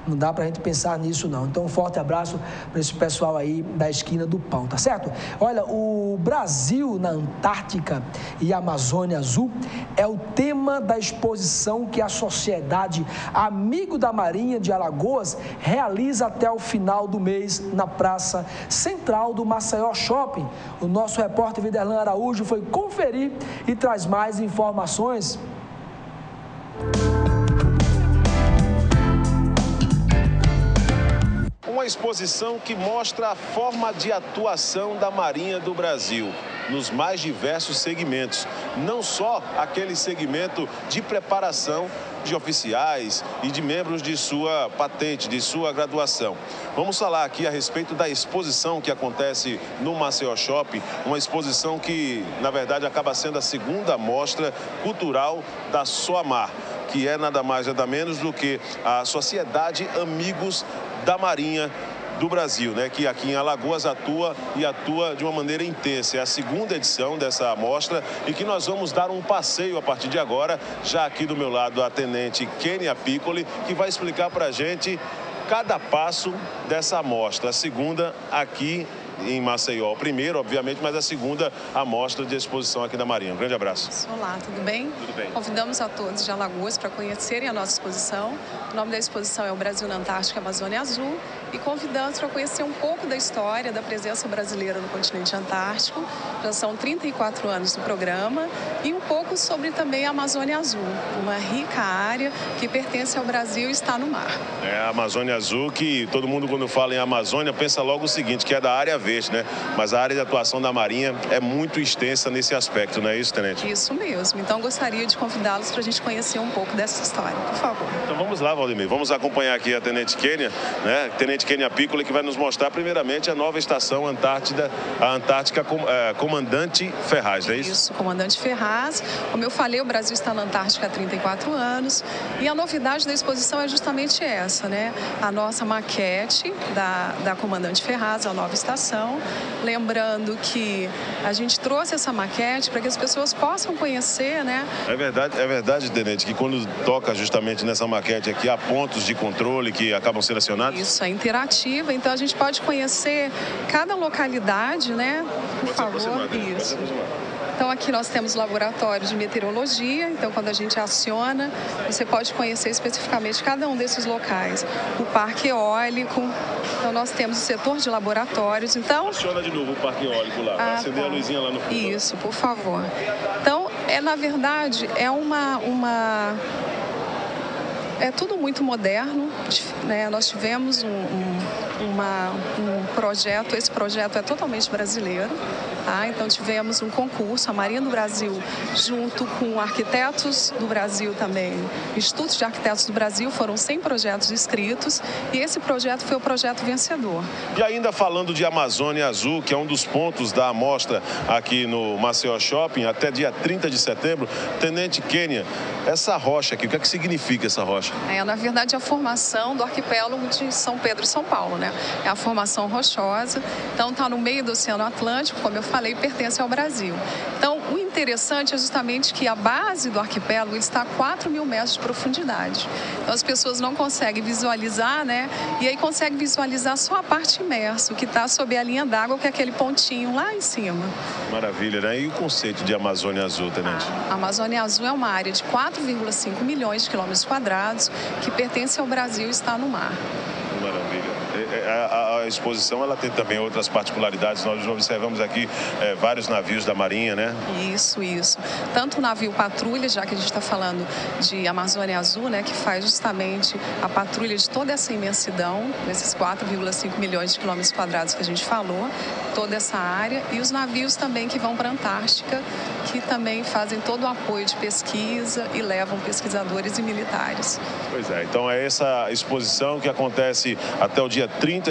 Não dá para a gente pensar nisso, não. Então, um forte abraço para esse pessoal aí da esquina do pão, tá certo? Olha, o Brasil na Antártica e Amazônia Azul é o tema da exposição que a Sociedade Amigo da Marinha de Alagoas realiza até o final do mês na Praça Central do Maceió Shopping. O nosso repórter Viderlan Araújo foi conferir e traz mais informações. Uma exposição que mostra a forma de atuação da Marinha do Brasil nos mais diversos segmentos, não só aquele segmento de preparação de oficiais e de membros de sua patente, de sua graduação. Vamos falar aqui a respeito da exposição que acontece no Maceió Shopping, uma exposição que, na verdade, acaba sendo a segunda mostra cultural da SOAMAR, que é nada mais nada menos do que a Sociedade Amigos da Marinha do Brasil, né, que aqui em Alagoas atua e atua de uma maneira intensa. É a segunda edição dessa mostra e que nós vamos dar um passeio a partir de agora, já aqui do meu lado a tenente Kênia Piccoli, que vai explicar para a gente cada passo dessa mostra. A segunda aqui em Maceió, primeiro, obviamente, mas a segunda amostra de exposição aqui da Marinha. Um grande abraço. Olá, tudo bem? Tudo bem. Convidamos a todos de Alagoas para conhecerem a nossa exposição. O nome da exposição é o Brasil na Antártica e Amazônia Azul e convidamos para conhecer um pouco da história da presença brasileira no continente antártico. Já são trinta e quatro anos do programa e um pouco sobre também a Amazônia Azul, uma rica área que pertence ao Brasil e está no mar. É a Amazônia Azul que todo mundo, quando fala em Amazônia, pensa logo o seguinte, que é da área verde, né? Mas a área de atuação da Marinha é muito extensa nesse aspecto, não é isso, Tenente? Isso mesmo. Então, gostaria de convidá-los para a gente conhecer um pouco dessa história, por favor. Então, vamos lá, Valdemir. Vamos acompanhar aqui a Tenente Kênia, né? Tenente Kênia Piccoli, que vai nos mostrar, primeiramente, a nova estação Antártida, a Antártica com, é, Comandante Ferraz, não é isso? Isso, Comandante Ferraz. Como eu falei, o Brasil está na Antártica há trinta e quatro anos e a novidade da exposição é justamente essa, né? A nossa maquete da, da Comandante Ferraz, a nova estação. Lembrando que a gente trouxe essa maquete para que as pessoas possam conhecer, né? É verdade, é verdade, Tenente, que quando toca justamente nessa maquete aqui, há pontos de controle que acabam sendo acionados? Isso, é interativa, então a gente pode conhecer cada localidade, né? Por favor, isso. Então, aqui nós temos laboratório de meteorologia, então quando a gente aciona, você pode conhecer especificamente cada um desses locais. O parque eólico, então nós temos o setor de laboratórios, então... Aciona de novo o parque eólico lá, ah, acender tá. a luzinha lá no fundo. Isso, por favor. Então, é, na verdade, é uma... uma... É tudo muito moderno, né? Nós tivemos um, um, uma, um projeto, esse projeto é totalmente brasileiro, tá? Então tivemos um concurso, a Marinha do Brasil, junto com arquitetos do Brasil também, Instituto de Arquitetos do Brasil, foram cem projetos inscritos e esse projeto foi o projeto vencedor. E ainda falando de Amazônia Azul, que é um dos pontos da amostra aqui no Maceió Shopping, até dia trinta de setembro, Tenente Kênia, essa rocha aqui, o que é que significa essa rocha? É, na verdade, a formação do arquipélago de São Pedro e São Paulo, né? É a formação rochosa, então está no meio do Oceano Atlântico, como eu falei, pertence ao Brasil. Então, o interessante é justamente que a base do arquipélago está a quatro mil metros de profundidade. Então, as pessoas não conseguem visualizar, né? E aí conseguem visualizar só a parte imersa, o que está sob a linha d'água, que é aquele pontinho lá em cima. Maravilha, né? E o conceito de Amazônia Azul, Tenente? A Amazônia Azul é uma área de quatro vírgula cinco milhões de quilômetros quadrados que pertence ao Brasil e está no mar. Maravilha. A, a exposição ela tem também outras particularidades. Nós observamos aqui é, vários navios da Marinha, né? Isso, isso. Tanto o navio patrulha, já que a gente está falando de Amazônia Azul, né, que faz justamente a patrulha de toda essa imensidão, desses quatro vírgula cinco milhões de quilômetros quadrados que a gente falou, toda essa área, e os navios também que vão para a Antártica, que também fazem todo o apoio de pesquisa e levam pesquisadores e militares. Pois é, então é essa exposição que acontece até o dia trinta de setembro.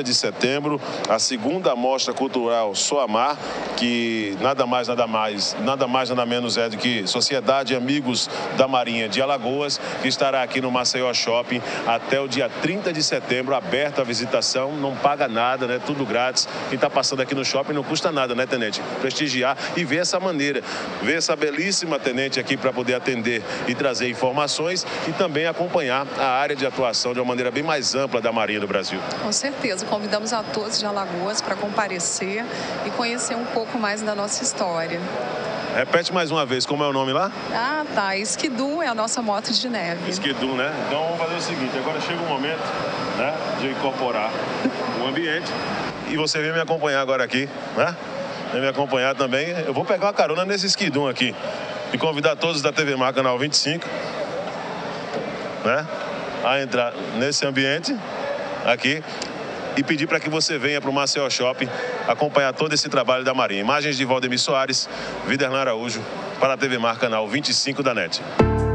setembro, a segunda Mostra Cultural Soamar, que nada mais, nada mais, nada mais, nada menos é do que Sociedade Amigos da Marinha de Alagoas, que estará aqui no Maceió Shopping até o dia trinta de setembro, aberto a visitação, não paga nada, né? Tudo grátis. Quem está passando aqui no shopping não custa nada, né, Tenente? Prestigiar e ver essa maneira, ver essa belíssima Tenente aqui para poder atender e trazer informações e também acompanhar a área de atuação de uma maneira bem mais ampla da Marinha do Brasil. Com certeza, convidamos a todos de Alagoas para comparecer e conhecer um pouco mais da nossa história. Repete mais uma vez, como é o nome lá? Ah, tá. Skidoo é a nossa moto de neve. Skidoo, né? Então vamos fazer o seguinte, agora chega o momento, né, de incorporar o ambiente e você vem me acompanhar agora aqui, né? Vem me acompanhar também. Eu vou pegar uma carona nesse Skidoo aqui e convidar todos da T V Mar Canal vinte e cinco, né, a entrar nesse ambiente aqui e pedir para que você venha para o Maceió Shopping acompanhar todo esse trabalho da Marinha. Imagens de Valdemir Soares, Viderlan Araújo, para a T V Mar Canal vinte e cinco da NET.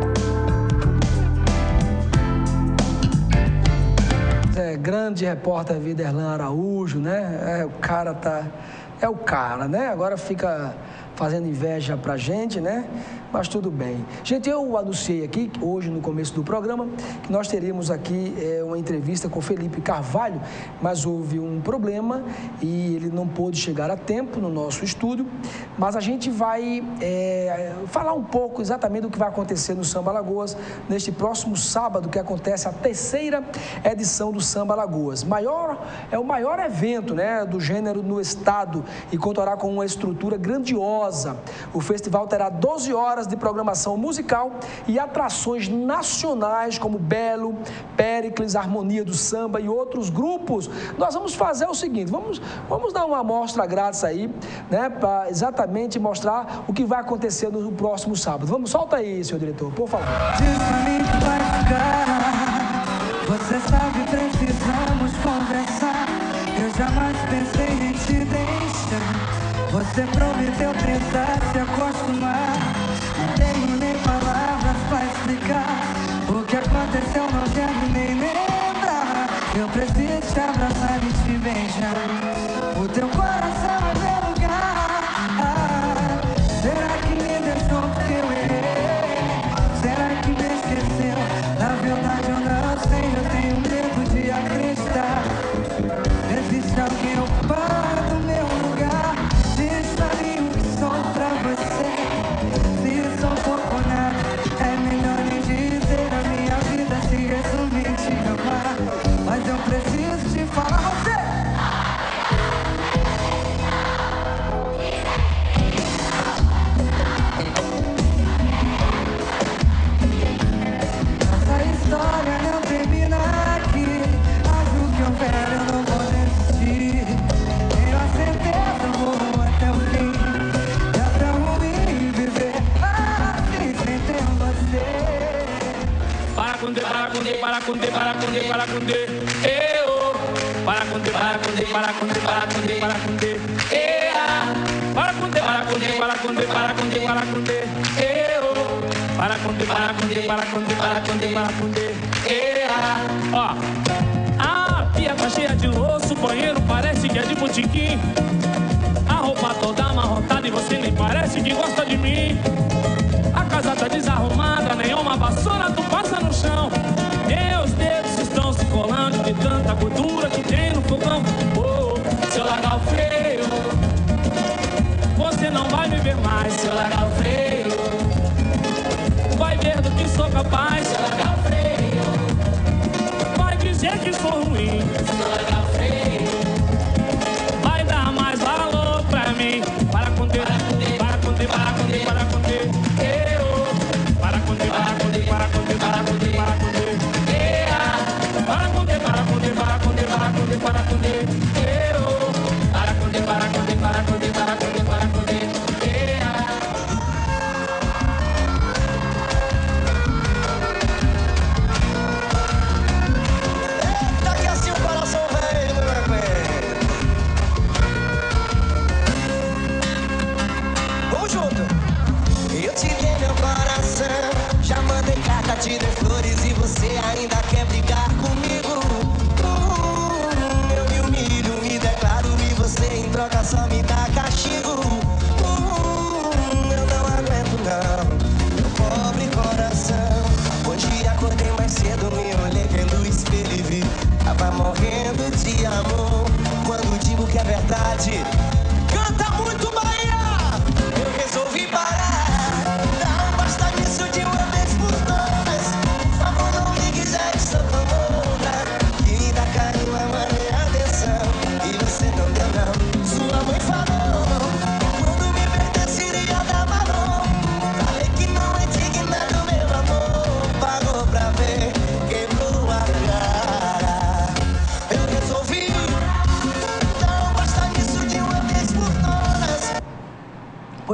É, grande repórter Viderlan Araújo, né? É, o cara tá... É o cara, né? Agora fica fazendo inveja pra gente, né? Mas tudo bem. Gente, eu anunciei aqui, hoje no começo do programa, que nós teríamos aqui é, uma entrevista com o Felipe Carvalho, mas houve um problema e ele não pôde chegar a tempo no nosso estúdio, mas a gente vai é, falar um pouco exatamente do que vai acontecer no Samba Alagoas neste próximo sábado, que acontece a terceira edição do Samba Alagoas. Maior, é o maior evento, né, do gênero no estado e contará com uma estrutura grandiosa. O festival terá doze horas de programação musical e atrações nacionais como Belo, Péricles, Harmonia do Samba e outros grupos. Nós vamos fazer o seguinte, vamos, vamos dar uma amostra grátis aí, né, para exatamente mostrar o que vai acontecer no próximo sábado. Vamos, solta aí, senhor diretor, por favor. Diz pra mim que vai ficar, você sabe, precisamos conversar, eu jamais pensei em te deixar, você prometeu tentar se acostumar. Não tenho nem palavras pra explicar o que aconteceu, não quero nem lembrar. Eu preciso te abraçar e te beijar. O teu coração é meu lugar. Ah, será que me deixou porque eu errei? Será que me esqueceu? Na verdade eu não sei, eu tenho medo de acreditar. Existe alguém ocupado no meu lugar. Diz pra mim o que sou pra você. Sou pouco nada, é melhor nem dizer. A minha vida se resume em te amar, mas eu preciso te falar você. Essa história não termina aqui. Acho que eu quero, eu não vou desistir. Tenho a certeza, eu vou até o fim. É tão ruim viver para cunde, para cunde, para cunde, para cunde, para cunde, eu. Para cunde, para cunde, para cunde, para cunde, para cunde, ea. Para cunde, para cunde, para cunde, para cunde, para cunde, eu. Para cunde, para cunde, para cunde, para cunde, para cunde, ea. Ó, a pia tá cheia de louço, o banheiro parece que é de botiquim. A roupa toda amarrotada e você nem parece que gosta de mim. A casa tá desarrumada, nenhuma vassoura tu passa no chão. Meus dedos estão se colando de tanta gordura que tem no fogão. Oh, seu largar o freio, você não vai me ver mais. Seu largar o freio, vai ver do que sou capaz. Seu largar o freio, vai dizer que sou ruim. Seu largar o freio, vai dar mais valor pra mim. Para conter, para conter, para conter, para conter. Para conter, para conter, para conter, para conter, para conter, para conter, para conter, para conter, para conter, para conter, para conter, para conter, para conter, para conter, para conter. Daqui assim o coração velho, meu bebê. Vamos junto. Eu te dei meu coração, já mandei carta, te dei flores e você ainda quer brigar comigo. Uh, eu me humilho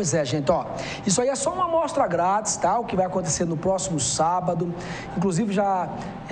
Pois é, gente, ó, isso aí é só uma amostra grátis, tá? O que vai acontecer no próximo sábado, inclusive já,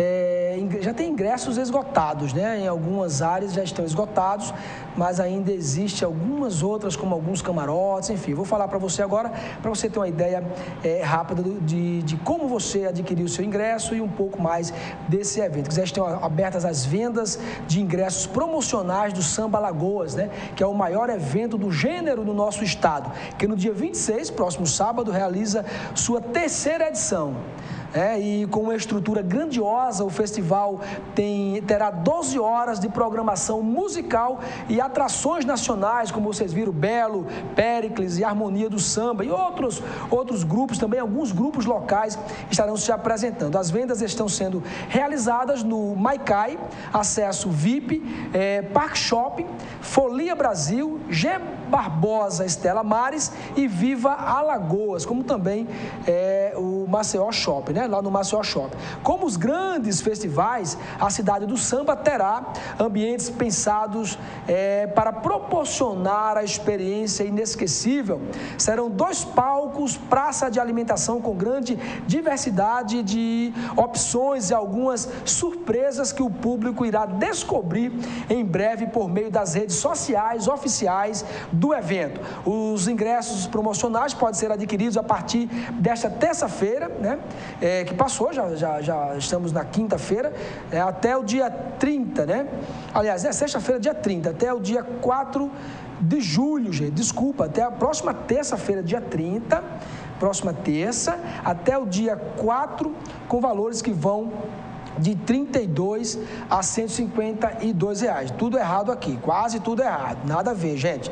é, já tem ingressos esgotados, né? Em algumas áreas já estão esgotados, mas ainda existe algumas outras, como alguns camarotes, enfim, vou falar para você agora, para você ter uma ideia é, rápida de, de como você adquirir o seu ingresso e um pouco mais desse evento. Quiser, estão abertas as vendas de ingressos promocionais do Samba Alagoas, né? Que é o maior evento do gênero no nosso estado, que no dia vinte e seis, próximo sábado, realiza sua terceira edição. É, e com uma estrutura grandiosa, o festival tem, terá doze horas de programação musical e atrações nacionais, como vocês viram, Belo, Péricles e Harmonia do Samba, e outros, outros grupos também, alguns grupos locais estarão se apresentando. As vendas estão sendo realizadas no Maicai, acesso V I P, é, Park Shopping, Folia Brasil, G Barbosa Estela Mares e Viva Alagoas, como também é, o Maceió Shopping, né? Lá no Maceió Shopping. Como os grandes festivais, a cidade do samba terá ambientes pensados é, para proporcionar a experiência inesquecível. Serão dois palcos, praça de alimentação com grande diversidade de opções e algumas surpresas que o público irá descobrir em breve por meio das redes sociais oficiais do evento. Os ingressos promocionais podem ser adquiridos a partir desta terça-feira, né? É, que passou, já, já, já estamos na quinta-feira, é, até o dia trinta, né? Aliás, é sexta-feira, dia trinta, até o dia quatro de julho, gente, desculpa, até a próxima terça-feira, dia trinta, próxima terça, até o dia quatro, com valores que vão de trinta e dois a cento e cinquenta e dois reais. Tudo errado aqui, quase tudo errado, nada a ver, gente.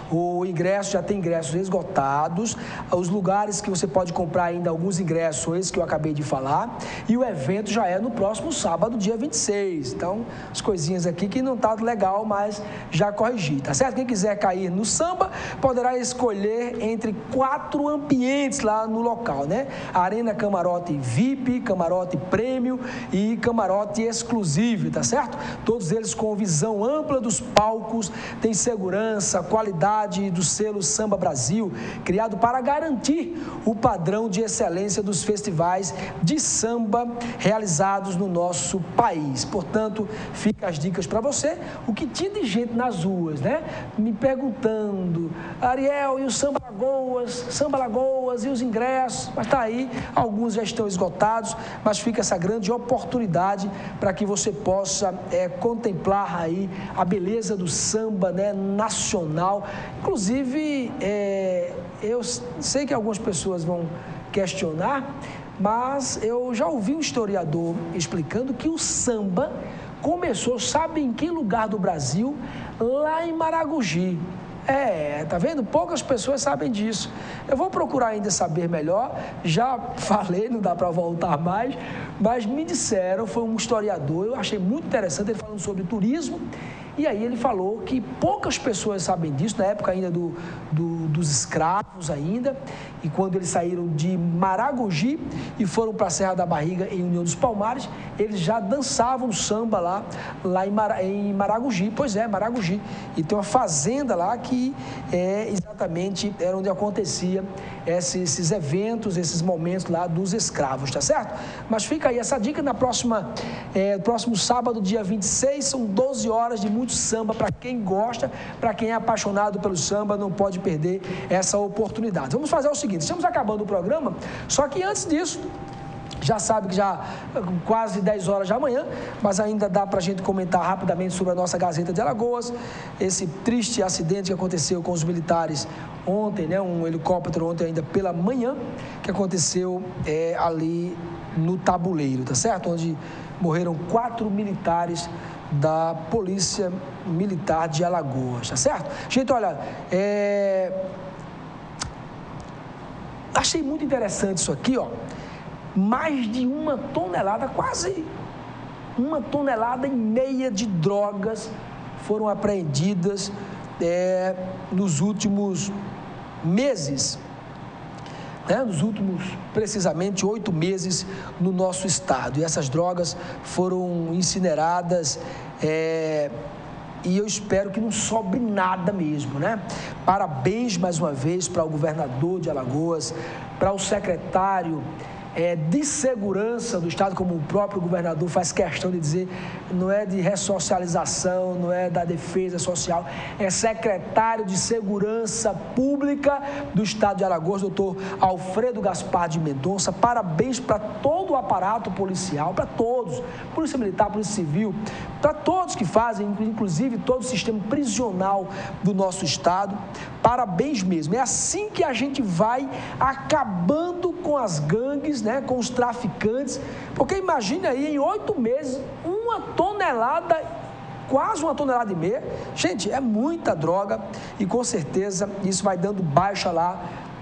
O ingresso, já tem ingressos esgotados, os lugares que você pode comprar ainda alguns ingressos são esses que eu acabei de falar, e o evento já é no próximo sábado, dia vinte e seis. Então, as coisinhas aqui que não tá legal, mas já corrigi, tá certo? Quem quiser cair no samba, poderá escolher entre quatro ambientes lá no local, né? Arena Camarote V I P, Camarote Prêmio e Camarote Exclusivo, tá certo? Todos eles com visão ampla dos palcos, tem segurança, qualidade do selo Samba Brasil, criado para garantir o padrão de excelência dos festivais de samba realizados no nosso país. Portanto, fica as dicas para você. O que tinha de gente nas ruas, né? Me perguntando, Ariel, e o Samba Alagoas, Samba Alagoas e os ingressos? Mas tá aí, alguns já estão esgotados, mas fica essa grande oportunidade para que você possa é, contemplar aí a beleza do samba, né, nacional. Inclusive, é, eu sei que algumas pessoas vão questionar, mas eu já ouvi um historiador explicando que o samba começou, sabe em que lugar do Brasil? Lá em Maragogi. É, tá vendo? Poucas pessoas sabem disso. Eu vou procurar ainda saber melhor, já falei, não dá para voltar mais, mas me disseram, foi um historiador, eu achei muito interessante, ele falando sobre turismo, e aí ele falou que poucas pessoas sabem disso, na época ainda do, do, dos escravos ainda, e quando eles saíram de Maragogi e foram para a Serra da Barriga, em União dos Palmares, eles já dançavam samba lá, lá em, Mar, em Maragogi, pois é, Maragogi, e tem uma fazenda lá que é exatamente era onde acontecia esses, esses eventos, esses momentos lá dos escravos, tá certo? Mas fica aí essa dica, na próxima, é, próximo sábado, dia vinte e seis, são doze horas de muito samba, para quem gosta, para quem é apaixonado pelo samba, não pode perder essa oportunidade. Vamos fazer o seguinte, estamos acabando o programa, só que antes disso, já sabe que já quase dez horas da manhã, mas ainda dá para a gente comentar rapidamente sobre a nossa Gazeta de Alagoas, esse triste acidente que aconteceu com os militares ontem, né, um helicóptero ontem ainda pela manhã, que aconteceu é, ali no Tabuleiro, tá certo? Onde morreram quatro militares da Polícia Militar de Alagoas, tá certo? Gente, olha, é... achei muito interessante isso aqui, ó. Mais de uma tonelada, quase uma tonelada e meia de drogas foram apreendidas é, nos últimos meses, né? Nos últimos, precisamente, oito meses no nosso estado. E essas drogas foram incineradas é, e eu espero que não sobre nada mesmo, né? Parabéns mais uma vez para o governador de Alagoas, para o secretário É, de segurança do Estado, como o próprio governador faz questão de dizer, não é de ressocialização, não é da defesa social, é secretário de Segurança Pública do Estado de Alagoas, doutor Alfredo Gaspar de Mendonça. Parabéns para todo o aparato policial, para todos, Polícia Militar, Polícia Civil, para todos que fazem, inclusive todo o sistema prisional do nosso Estado. Parabéns mesmo. É assim que a gente vai acabando com as gangues, né, com os traficantes, porque imagine aí, em oito meses, uma tonelada, quase uma tonelada e meia, gente, é muita droga, e com certeza isso vai dando baixa lá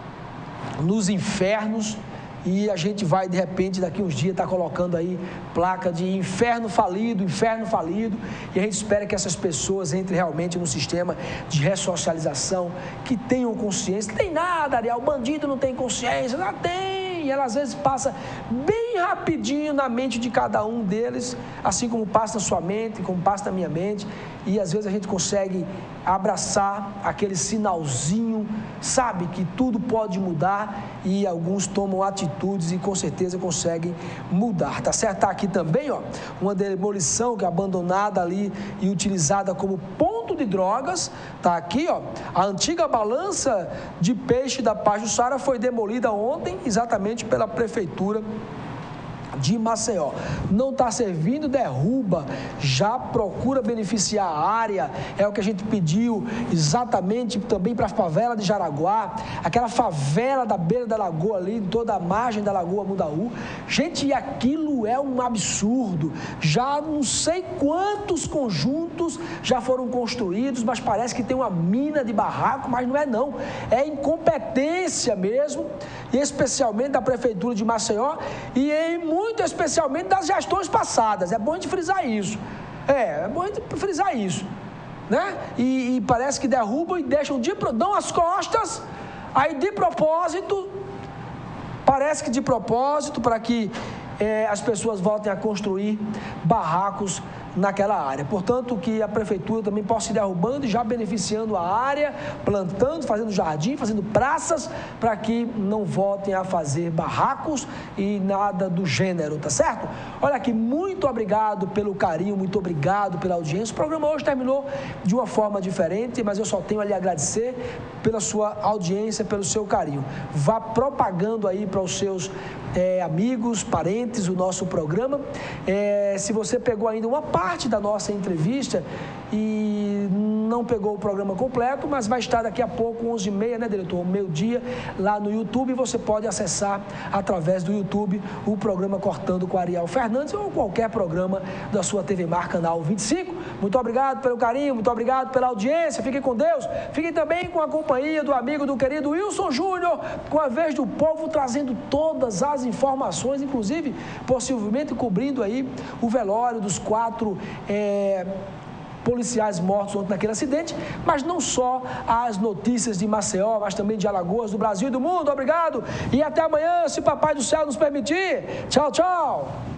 nos infernos, e a gente vai, de repente, daqui uns dias, estar tá colocando aí placa de inferno falido, inferno falido, e a gente espera que essas pessoas entrem realmente no sistema de ressocialização, que tenham consciência. Não tem nada, Ariel, o bandido não tem consciência, não tem, e ela às vezes passa bem rapidinho na mente de cada um deles, assim como passa na sua mente, como passa na minha mente, e às vezes a gente consegue abraçar aquele sinalzinho, sabe, que tudo pode mudar, e alguns tomam atitudes e com certeza conseguem mudar, tá certo? Tá aqui também, ó, uma demolição que é abandonada ali e utilizada como ponto de drogas, tá aqui, ó, a antiga balança de peixe da Pajuçara foi demolida ontem, exatamente pela prefeitura de Maceió. Não está servindo, derruba, já procura beneficiar a área, é o que a gente pediu exatamente também para a favela de Jaraguá, aquela favela da beira da lagoa ali, toda a margem da lagoa Mundaú. Gente, aquilo é um absurdo, já não sei quantos conjuntos já foram construídos, mas parece que tem uma mina de barraco, mas não é não, é incompetência mesmo, e especialmente da prefeitura de Maceió, e em muito especialmente das gestões passadas. É bom a gente frisar isso. É, é bom a gente frisar isso, né? E, e parece que derrubam e deixam de dão as costas, aí de propósito, parece que de propósito, para que é, as pessoas voltem a construir barracos naquela área. Portanto, que a prefeitura também possa ir derrubando e já beneficiando a área, plantando, fazendo jardim, fazendo praças, para que não voltem a fazer barracos e nada do gênero, tá certo? Olha aqui, muito obrigado pelo carinho, muito obrigado pela audiência. O programa hoje terminou de uma forma diferente, mas eu só tenho ali a agradecer pela sua audiência, pelo seu carinho. Vá propagando aí para os seus é, amigos, parentes, o nosso programa. É, se você pegou ainda uma parte da nossa entrevista e não pegou o programa completo, mas vai estar daqui a pouco, onze e meia, né, diretor? Meio-dia, lá no YouTube. Você pode acessar através do YouTube o programa Cortando com Ariel Fernandes ou qualquer programa da sua T V Mar, canal vinte e cinco. Muito obrigado pelo carinho, muito obrigado pela audiência. Fiquem com Deus. Fiquem também com a companhia do amigo, do querido Wilson Júnior, com a Vez do Povo, trazendo todas as informações, inclusive, possivelmente cobrindo aí o velório dos quatro é, policiais mortos ontem naquele acidente, mas não só as notícias de Maceió, mas também de Alagoas, do Brasil e do mundo. Obrigado e até amanhã, se Papai do Céu nos permitir. Tchau, tchau.